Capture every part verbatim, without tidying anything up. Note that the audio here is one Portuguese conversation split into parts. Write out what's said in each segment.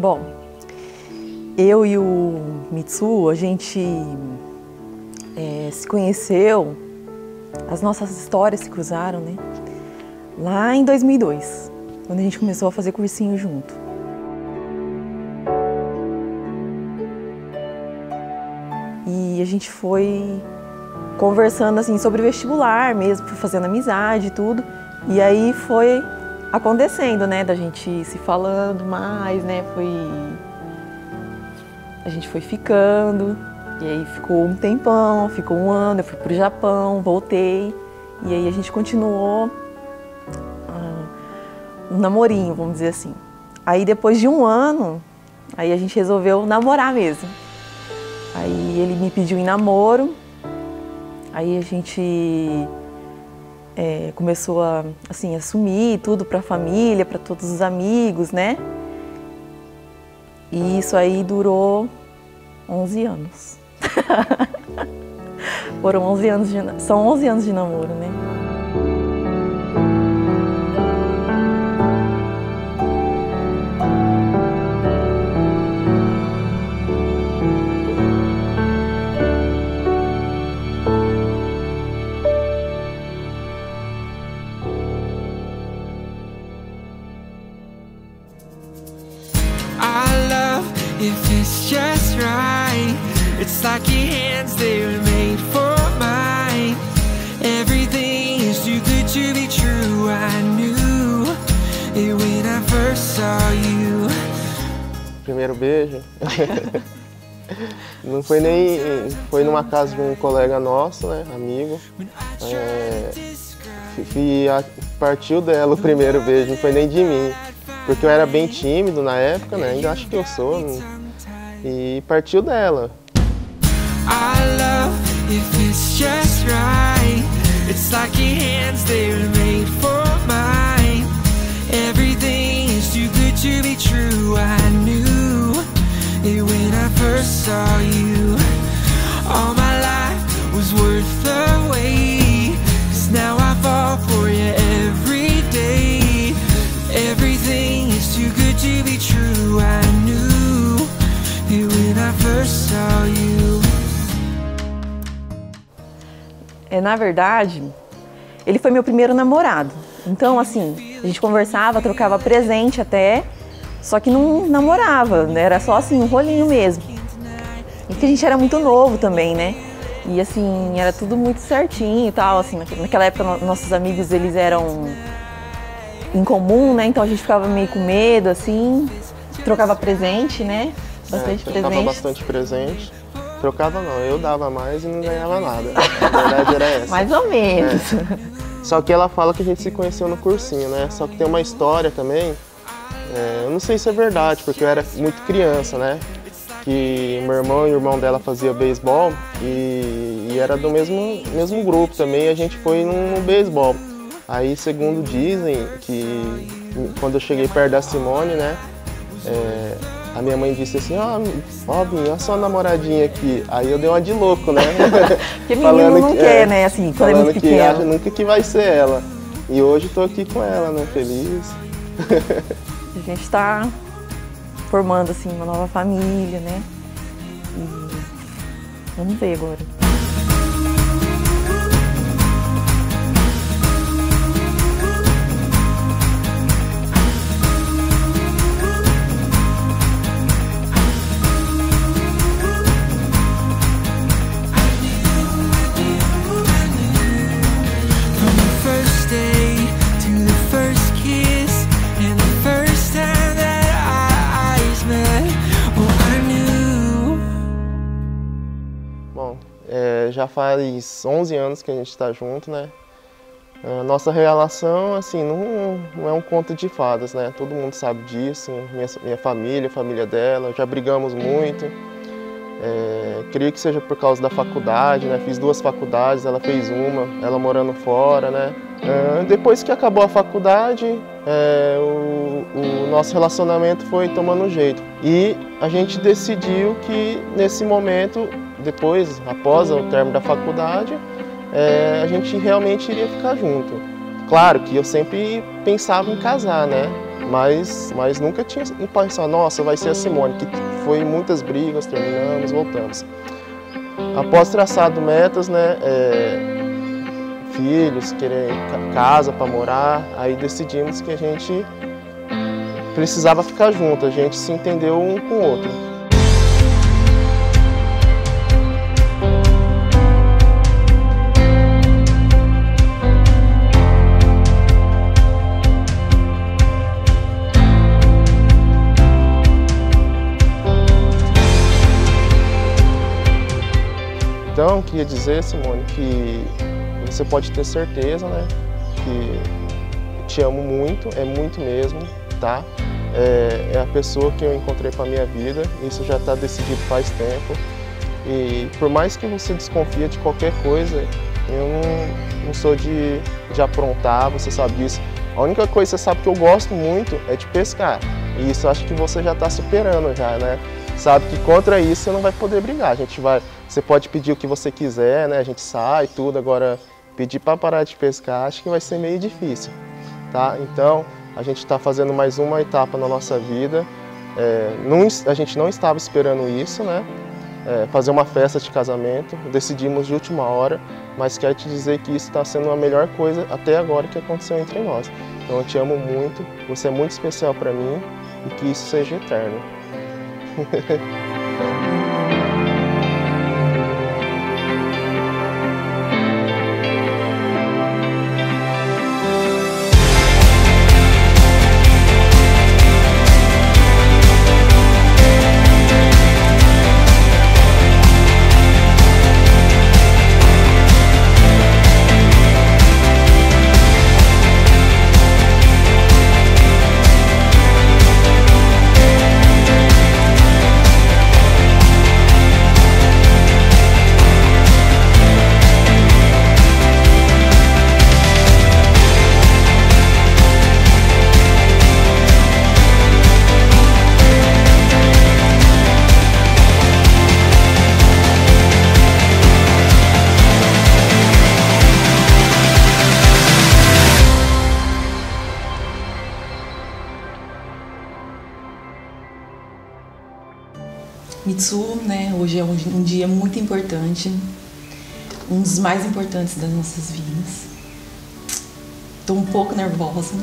Bom, eu e o Mitsu, a gente é, se conheceu, as nossas histórias se cruzaram, né? Lá em dois mil e dois, quando a gente começou a fazer cursinho junto. E a gente foi conversando assim sobre vestibular mesmo, foi fazendo amizade e tudo. E aí foi acontecendo, né, da gente se falando mais, né, foi... A gente foi ficando, e aí ficou um tempão, ficou um ano, eu fui pro Japão, voltei. E aí a gente continuou uh, um namorinho, vamos dizer assim. Aí depois de um ano, aí a gente resolveu namorar mesmo. Aí ele me pediu em namoro, aí a gente é, começou a assim, assumir tudo para a família, para todos os amigos, né? E isso aí durou onze anos. Foram onze anos de, são onze anos de namoro, né? If it's just right, it's like your hands, they were made for mine. Everything is too good to be true. I knew it when I first saw you. Primeiro beijo não foi nem, foi numa casa de um colega nosso, né, amigo. É, e a, partiu dela o primeiro beijo, não foi nem de mim. Porque eu era bem tímido na época, né? Ainda acho que eu sou. Né? E partiu dela. I love if it's just right. It's like your hands, they were made for mine. Everything is too good to be true. I knew it when I first saw you. All my life was worth the wait. 'Cause now I fall for you every day. Everything is too good to be true. I knew it when I first saw you. É, na verdade, ele foi meu primeiro namorado. Então, assim, a gente conversava, trocava presente até, só que não namorava, né? Era só assim, um rolinho mesmo. E que a gente era muito novo também, né? E assim, era tudo muito certinho e tal, assim, naquela época nossos amigos, eles eram em comum, né? Então a gente ficava meio com medo, assim, trocava presente, né? Bastante é, trocava presente. bastante presente. Trocava não, eu dava mais e não ganhava nada. A verdade era essa. Mais ou menos. É. Só que ela fala que a gente se conheceu no cursinho, né? Só que tem uma história também, é, eu não sei se é verdade, porque eu era muito criança, né? Que meu irmão e o irmão dela faziam beisebol e, e era do mesmo, mesmo grupo também, e a gente foi no, no beisebol. Aí, segundo dizem, que quando eu cheguei perto da Simone, né, é, a minha mãe disse assim, ó, ó, olha só a namoradinha aqui. Aí eu dei uma de louco, né? Porque menino não que, quer, é, né, assim, quando é muito pequeno. Falando que acha nunca que vai ser ela. E hoje tô aqui com ela, né, feliz. A gente tá formando, assim, uma nova família, né? E vamos ver agora. Já faz onze anos que a gente está junto, né? A nossa relação, assim, não, não é um conto de fadas, né? Todo mundo sabe disso, minha, minha família, a família dela, já brigamos muito. É, creio que seja por causa da faculdade, né? Fiz duas faculdades, ela fez uma, ela morando fora, né? É, depois que acabou a faculdade, é, o, o nosso relacionamento foi tomando jeito. E a gente decidiu que, nesse momento, depois, após o término da faculdade, é, a gente realmente iria ficar junto. Claro que eu sempre pensava em casar, né? mas, mas nunca tinha pensado, nossa, vai ser a Simone, que foi muitas brigas, terminamos, voltamos. Após traçado metas, né, é, filhos, querer casa para morar, aí decidimos que a gente precisava ficar junto, a gente se entendeu um com o outro. Então, queria dizer, Simone, que você pode ter certeza, né, que te amo muito, é muito mesmo, tá? É, é a pessoa que eu encontrei para a minha vida, isso já está decidido faz tempo. E por mais que você desconfie de qualquer coisa, eu não, não sou de, de aprontar, você sabe disso. A única coisa que você sabe que eu gosto muito é de pescar. E isso eu acho que você já está superando já, né? Sabe que contra isso você não vai poder brigar. A gente vai, você pode pedir o que você quiser, né? A gente sai tudo, agora pedir para parar de pescar acho que vai ser meio difícil, tá? Então a gente está fazendo mais uma etapa na nossa vida. É, não, a gente não estava esperando isso, né? É, fazer uma festa de casamento, decidimos de última hora, mas quero te dizer que isso está sendo a melhor coisa até agora que aconteceu entre nós. Então eu te amo muito, você é muito especial para mim e que isso seja eterno. Mitsu, né, hoje é um, um dia muito importante, um dos mais importantes das nossas vidas. Estou um pouco nervosa.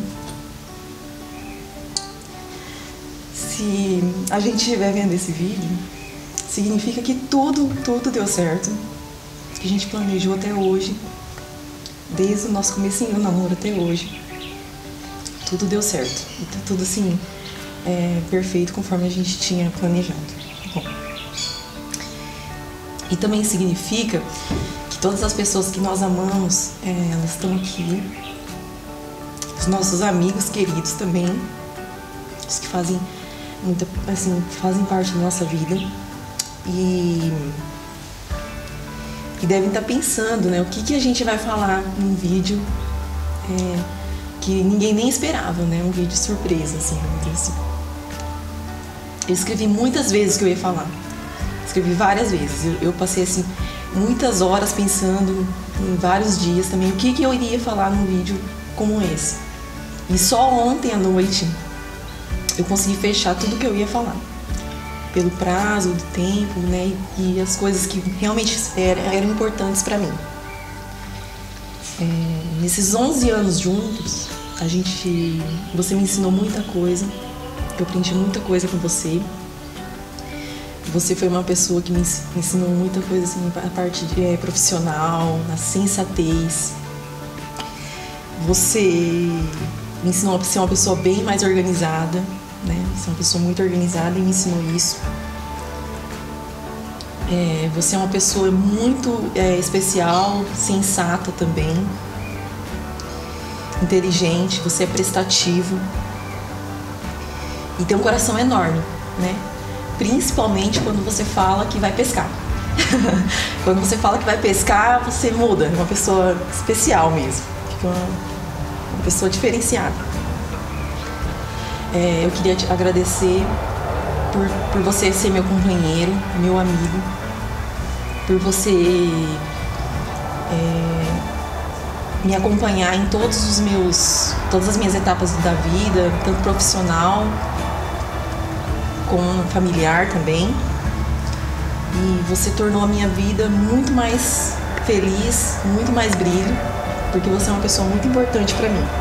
Se a gente estiver vendo esse vídeo, significa que tudo, tudo deu certo, que a gente planejou até hoje, desde o nosso comecinho do namoro até hoje, tudo deu certo. E tá tudo assim, é, perfeito conforme a gente tinha planejado. Bom, e também significa que todas as pessoas que nós amamos, é, elas estão aqui, os nossos amigos queridos também, os que fazem muita, assim, fazem parte da nossa vida e, e devem estar pensando, né, o que, que a gente vai falar num vídeo é, que ninguém nem esperava, né, um vídeo surpresa, assim, vamos dizer assim. Eu escrevi muitas vezes o que eu ia falar. Escrevi várias vezes. Eu, eu passei assim muitas horas pensando em vários dias também o que, que eu iria falar num vídeo como esse. E só ontem à noite eu consegui fechar tudo que eu ia falar. Pelo prazo, do tempo, né? E, e as coisas que realmente eram, eram importantes para mim. É, nesses onze anos juntos, a gente, você me ensinou muita coisa. Eu aprendi muita coisa com você. Você foi uma pessoa que me ensinou muita coisa, assim, a parte de, é, profissional, a sensatez. Você me ensinou a ser uma pessoa bem mais organizada, né? Você é uma pessoa muito organizada e me ensinou isso. É, você é uma pessoa muito é, especial, sensata também, inteligente, você é prestativo. E tem um coração enorme, né? Principalmente quando você fala que vai pescar. Quando você fala que vai pescar, você muda, é uma pessoa especial mesmo. Fica uma, uma pessoa diferenciada. É, eu queria te agradecer por, por você ser meu companheiro, meu amigo, por você é, me acompanhar em todos os meus, todas as minhas etapas da vida, tanto profissional como familiar também. E você tornou a minha vida muito mais feliz, muito mais brilho, porque você é uma pessoa muito importante para mim.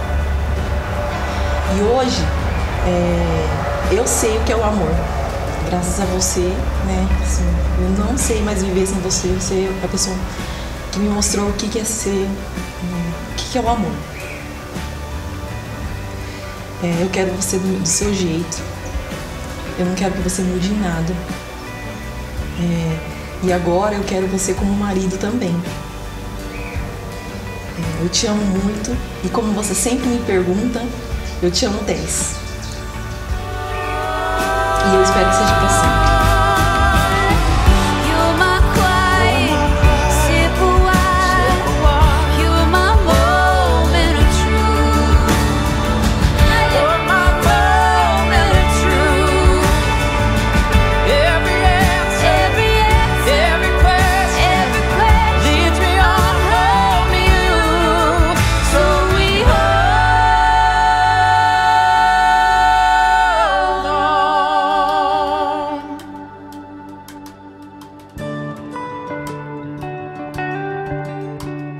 E hoje, é, eu sei o que é o amor. Graças a você, né? Assim, eu não sei mais viver sem você. Você é a pessoa que me mostrou o que é ser, o que é o amor. É, eu quero você do, do seu jeito. Eu não quero que você mude em nada. É, e agora eu quero você como marido também. É, eu te amo muito e como você sempre me pergunta, eu te amo dez. E eu espero que seja pra sempre.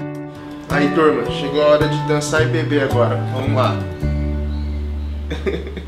Aí, turma, chegou a hora de dançar e beber agora. Vamos lá.